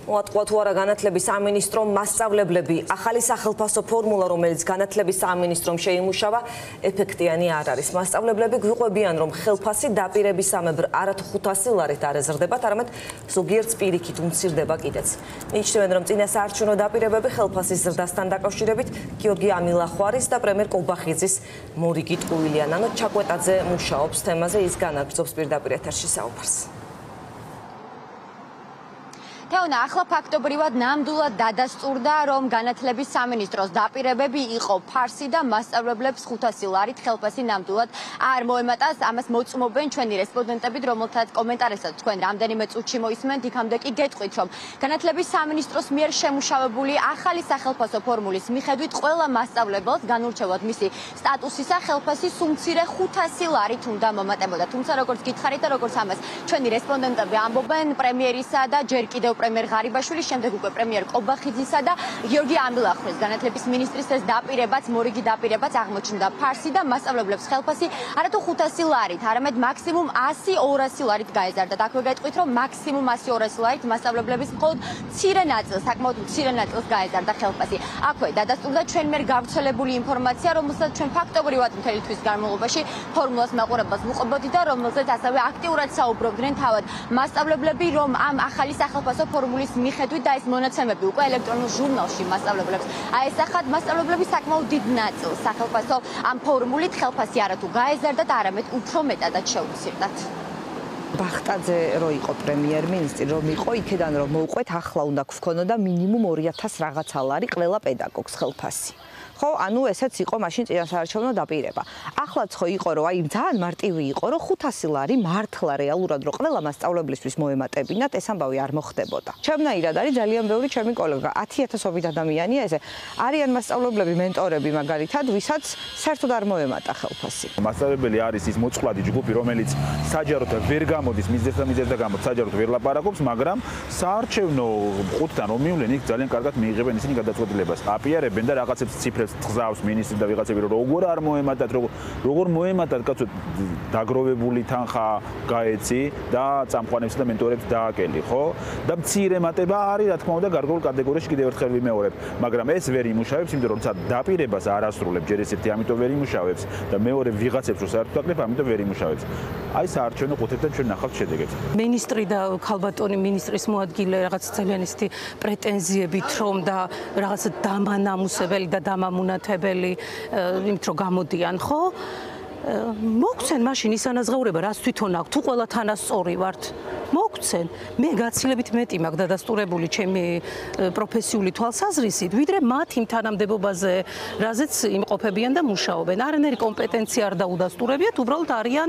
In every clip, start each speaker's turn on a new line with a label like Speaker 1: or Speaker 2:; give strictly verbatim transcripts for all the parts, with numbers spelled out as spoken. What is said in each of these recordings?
Speaker 1: მოატყუა თუ არა განათლების სამინისტრომ მასწავლებლები ახალი სახელფასო ფორმულა, რომელიც განათლების სამინისტრომ შეიმუშავა, ეფექტიანი არ არის. მასწავლებლები გვიყვებიან, რომ ხელფასი დაპირებისამებრ არათუ ხუთასი ლარით არ ეზრდებათ, არამედ ზოგიერთს პირიქით უმცირდება კიდეც. მიიჩნევენ, რომ წინა საარჩევნო დაპირებები ხელფასის ზრდასთან დაკავშირებით გიორგი ამილახვარის და პრემიერ კობახიძის მორიგი ტყუილია. ნანო ჩაკვეტაძე მუშაობს თემაზე, ის განაგრძობს პირდაპირ ეთერში საუბარს.
Speaker 2: თეონა, ახლა ფაქტობრივად ნამდვილად დადასტურდა, რომ განათლების სამინისტროს დაპირებები იყო ფარსი და მასწავლებლებს ხუთასი ლარით ხელფასი ნამდვილად არ მოემატას. ამას მოწმობენ ჩვენი რესპონდენტები, რომელთაც კომენტარებსაც თქვენ რამდენიმე წუთში მოისმენთ, იქამდე კი გეტყვით, რომ განათლების სამინისტროს მიერ შემუშავებული ახალი სახელფასო ფორმულის მიხედვით ყველა მასწავლებელს განურჩევად მისი სტატუსისა ხელფასი სულ-მცირე ხუთასი ლარით უნდა მომატებოდა. თუმცა როგორც გითხარით და როგორც ამას ჩვენი რესპონდენტები ამბობენ, პრემიერისა და ჯერ კიდევ პრემიერ ღარიბაშვილის, შემდეგ უკვე პრემიერ კობახიძისა და გიორგი ამილახვრის განათლების მინისტრის ეს დაპირებაც, მორიგი დაპირებაც აღმოჩნდა ფარსი და მასწავლებლებს ხელფასი არათუ ხუთასი ლარით, არამედ მაქსიმუმ ასი ორასი ლარით გაეზარდა. აქვე გეტყვით, რომ მაქსიმუმ ასი ორასი ლარით მასწავლებლების მხოლოდ მცირე ნაწილს, საკმაოდ მცირე ნაწილს გაეზარდა ხელფასი. აქვე დადასტურდა ჩვენ მიერ გავრცელებული ინფორმაცია, რომელსაც ჩვენ ფაქტობრივად მთელი თვის განმავლობაში ფორმულას მაყურებელს ვუყვებოდი და რომელზეც ასევე აქტიურად საუბრობდნენ თავად მასწავლებლები, რომ ამ ახალი სახელფასო ფორმულის მიხედვით და ეს მონაცემები უკვე ელექტრონულ ჟურნალში მასწავლებლებს აესახათ, მასწავლებლები საკმაოდ დიდ ნაწილს სახელფასო ამ ფორმულით ხელფასი არათუ გაეზარდათ, არამედ უფრო მეტადაც შეუცირდათ.
Speaker 3: ბახტაძე რო იყო პრემიერ-მინისტრი, რომ იყო იქედან რომ მოუყვეთ, ახლა უნდა გვქონოდა მინიმუმ ორი ათასი რაღაცა ლარი ყველა პედაგოგს ხელფასი. ხო, ანუ ესეც იყო მაშინ წინასაარჩევნო დაპირება. ახლაც ხო იყო, რომ აი ძალიან მარტივი იყო, რომ ხუთასი ლარი მართლა რეალურად რომ ყველა მასწავლებლისთვის მოემატებინათ, ეს ამბავი არ მოხდებოდა. ჩემნაირად არის ძალიან ბევრი ჩემი კოლეგა, ათი ათასობით ადამიანია ესე. არიან მასწავლებლები, მენტორები მაგალითად, ვისაც საერთოდ არ მოემატა ხელფასი.
Speaker 4: მასწავლებელი არის ის მოწყვლადი ჯგუფი, რომელიც საჯაროდ ვერ გამოდის მიზეზს და მიზეზს და გამო საჯაროდ ვერ ლაპარაკობს, მაგრამ საარჩევნო ყუთთან რომ მივლენ, იქ ძალიან კარგად მიიღებენ ისინი გადაწყვეტილებას. აპიარებენ და რაღაცებს ციფრებს გზავს მინისტრი და ვიღაცები რომ როგორ არ მოემატათ, როგორ როგორ მოემატათ, კაცო დაგროვებული თანხა გაეცი და წამყვანებს და მენტორებს დააკელი, ხო? და მცირე მატება არის, რა თქმა უნდა, გარკვეულ კატეგორიაში კიდევ ერთხელ ვიმეორებ, მაგრამ ეს ვერ იმუშავებს, იმიტომ რომ როცა დაპირებას არ ასრულებს, ჯერ ესეთი ამიტომ ვერ იმუშავებს და მეორე ვიღაცებს რო საერთოდ აკლებ, ამიტომ ვერ იმუშავებს. აი საარჩევნო ყუთებთან ჩვენ ნახავთ შედეგებს.
Speaker 5: მინისტრი და ქალბატონი მინისტრის მოადგილე რაღაც ძალიან ისეთი პრეტენზიებით რომ და რაღაც დამანამუსებელი და დამამუნათებელი იმით რომ გამოდიან, ხო? მოგცენ მაშინ ის ანაზღაურება, რაც თვითონ აქვს, თუ ყველა თანასწორი ვართ. მოგცენ. მე გაცილებით მეტი მაქვს დადასტურებული ჩემი პროფესიული თვალსაზრისით, ვიდრე მათ იმ თანამდებობაზე, რაზეც იმყოფებიან და მუშაობენ. არანაირი კომპეტენცია არ დაუდასტურებიათ, უბრალოდ არიან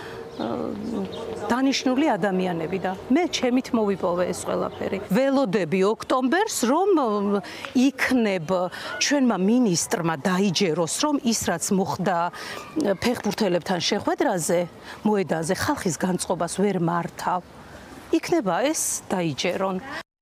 Speaker 5: დანიშნული ადამიანები და მე ჩემით მოვიპოვე ეს ყველაფერი. ველოდები ოქტომბერს, რომ იქნებ ჩვენმა მინისტრმა დაიჯეროს, რომ ის რაც მოხდა ფეხბურთელებთან შეხვედრაზე, მოედანზე ხალხის განწყობას ვერ მართავ. იქნება ეს დაიჯერონ.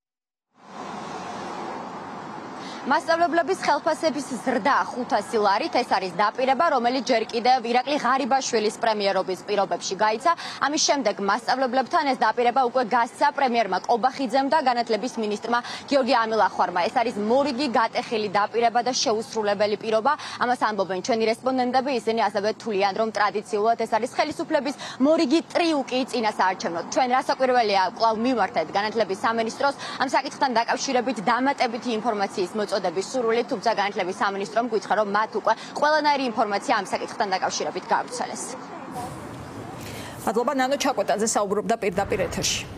Speaker 2: მასწავლებლების ხელფასების ზრდა ხუთასი ლარით, ეს არის დაპირება, რომელიც ჯერ კიდევ ირაკლი ღარიბაშვილის პრემიერობის პირობებში გაიცა. ამის შემდეგ მასწავლებლებთან ეს დაპირება უკვე გასცა პრემიერმა კობახიძემ და განათლების მინისტრმა გიორგი ამილახვარმა. ეს არის მორიგი გატეხილი დაპირება და შეუსრულებელი პირობა. ამას ამბობენ ჩვენი რესპონდენტები, ისინი ასევე თვლიან, რომ ტრადიციულად ეს არის ხელისუფლების მორიგი ტრიუკი წინასაარჩევნოდ. ჩვენ რასაკვირველია, კვლავ მივმართეთ განათლების სამინისტროს ამ საკითხთან დაკავშირებით დამატებითი ინფორმაციის წოდების სურვილით, თუმცა განათლების სამინისტრომ გვიცხა, რომ მათ უკვე ყველანაირი ინფორმაცია ამ საკითხთან დაკავშირებით გაავრცელეს.
Speaker 6: მადლობა, ნანო ჩაკვეტაძე საუბრობდა პირდაპირ ეთერში.